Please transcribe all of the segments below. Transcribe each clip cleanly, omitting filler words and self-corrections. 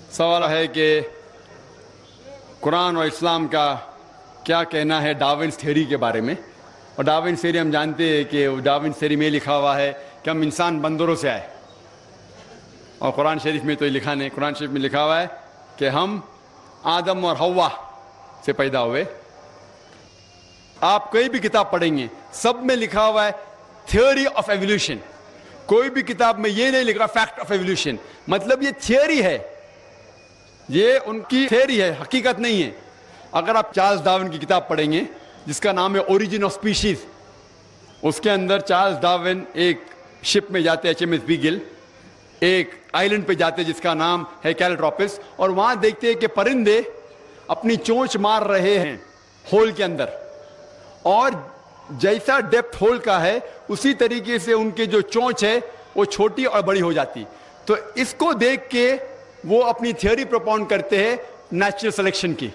सवाल है कि कुरान और इस्लाम का क्या कहना है डार्विन्स थ्योरी के बारे में। और डार्विन्स थ्योरी हम जानते हैं कि डार्विन्स थ्योरी में लिखा हुआ है कि हम इंसान बंदरों से आए, और कुरान शरीफ में तो ये लिखा नहीं। कुरान शरीफ में लिखा हुआ है कि हम आदम और हव्वा से पैदा हुए। आप कोई भी किताब पढ़ेंगे सब में लिखा हुआ है थ्योरी ऑफ एवोल्यूशन। कोई भी किताब में ये नहीं लिख रहा फैक्ट ऑफ एवोल्यूशन, मतलब ये थियरी है, ये उनकी थियरी है, हकीकत नहीं है। अगर आप चार्ल्स डार्विन की किताब पढ़ेंगे जिसका नाम है ओरिजिन ऑफ स्पीशीज, उसके अंदर चार्ल्स डार्विन एक शिप में जाते हैं HMS बीगल, एक आइलैंड पे जाते हैं जिसका नाम है कैलेट्रोपिस, और वहां देखते हैं कि परिंदे अपनी चोंच मार रहे हैं होल के अंदर, और जैसा डेप्थ होल का है उसी तरीके से उनके जो चोंच है वो छोटी और बड़ी हो जाती। तो इसको देख के वो अपनी थ्योरी प्रोपाउंड करते हैं नेचुरल सिलेक्शन की।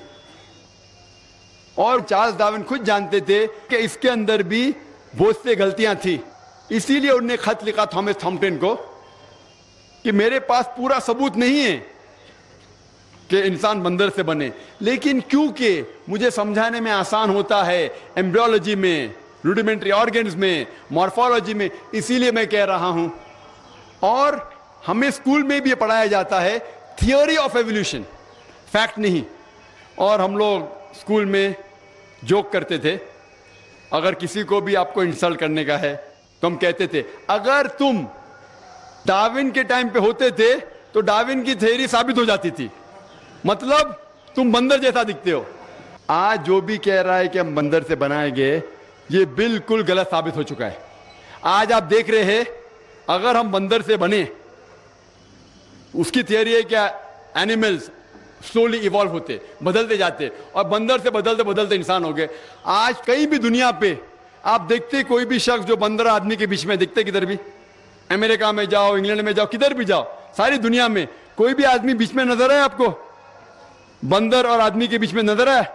और चार्ल्स डार्विन खुद जानते थे कि इसके अंदर भी बहुत सी गलतियां थी, इसीलिए उन्होंने खत लिखा थॉमस थॉम्पटन को कि मेरे पास पूरा सबूत नहीं है कि इंसान बंदर से बने, लेकिन क्योंकि मुझे समझाने में आसान होता है एम्ब्रियोलॉजी में, रूडिमेंट्री ऑर्गन्स में, मॉर्फोलॉजी में, इसीलिए मैं कह रहा हूं। और हमें स्कूल में भी पढ़ाया जाता है थियोरी ऑफ एवोल्यूशन, फैक्ट नहीं। और हम लोग स्कूल में जोक करते थे, अगर किसी को भी आपको इंसल्ट करने का है तो हम कहते थे अगर तुम डार्विन के टाइम पे होते थे तो डार्विन की थ्योरी साबित हो जाती थी, मतलब तुम बंदर जैसा दिखते हो। आज जो भी कह रहा है कि हम बंदर से बनाए गए, ये बिल्कुल गलत साबित हो चुका है। आज आप देख रहे हैं अगर हम बंदर से बने, उसकी थियरी है क्या एनिमल्स स्लोली इवॉल्व होते, बदलते जाते, और बंदर से बदलते बदलते इंसान हो गए। आज कहीं भी दुनिया पे आप देखते कोई भी शख्स जो बंदर आदमी के बीच में दिखते, किधर भी, अमेरिका में जाओ, इंग्लैंड में जाओ, किधर भी जाओ, सारी दुनिया में कोई भी आदमी बीच में नजर आए आपको, बंदर और आदमी के बीच में नजर आए?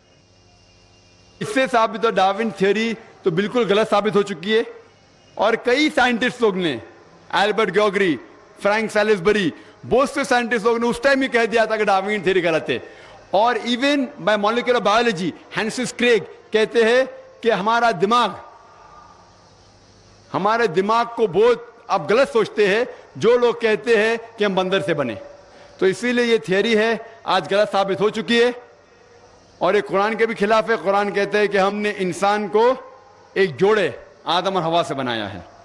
इससे साबित हो डार्विन थ्योरी तो बिल्कुल गलत साबित हो चुकी है। और कई साइंटिस्ट लोग ने, एल्बर्ट ग्योगरी, फ्रैंक सैलिसबरी, बहुत से साइंटिस्ट लोग ने उस टाइम ही कह दिया था कि डार्विन थ्योरी गलत है। और इवन बाय मॉलिक्यूलर बायोलॉजी हैंसिस क्रेग कहते हैं कि हमारे दिमाग को बहुत आप गलत सोचते हैं जो लोग कहते हैं कि हम बंदर से बने। तो इसीलिए ये थियरी है आज गलत साबित हो चुकी है, और ये कुरान के भी खिलाफ है। कुरान कहते हैं कि हमने इंसान को एक जोड़े आदम और हवा से बनाया है।